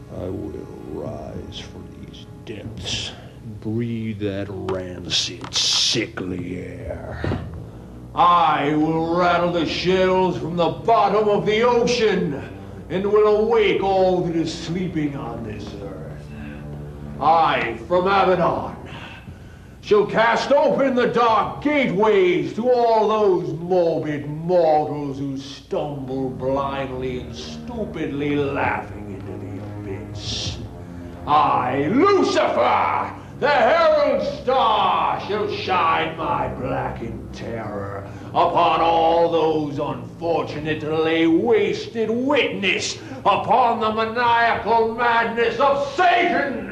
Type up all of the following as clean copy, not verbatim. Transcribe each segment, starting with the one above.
I will rise from these depths and breathe that rancid, sickly air. I will rattle the shells from the bottom of the ocean and will awake all that is sleeping on this earth. I, from Abaddon, shall cast open the dark gateways to all those morbid mortals who stumble blindly and stupidly laughing into the abyss. I, Lucifer, the herald star, shall shine my blackened terror upon all those unfortunate to lay wasted witness upon the maniacal madness of Satan!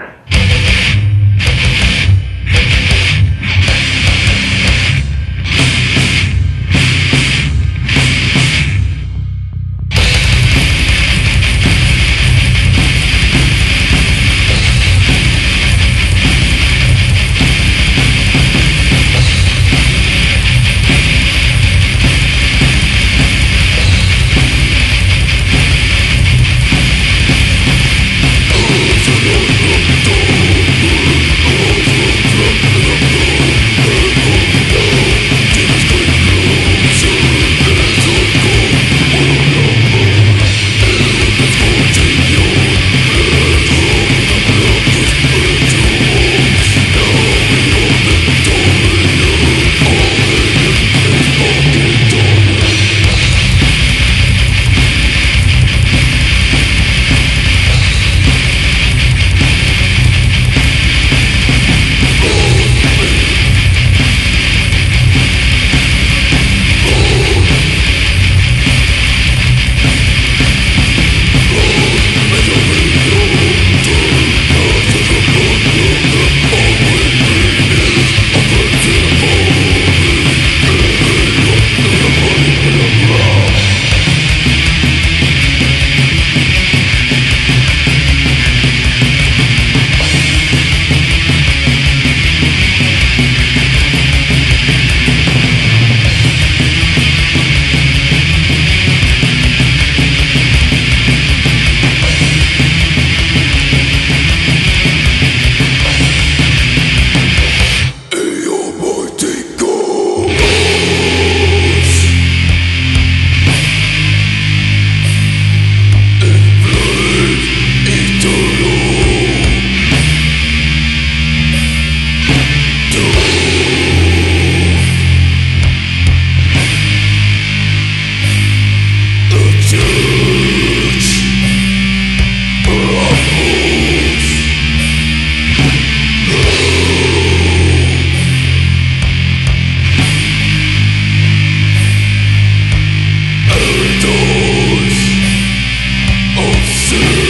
Elders of sin.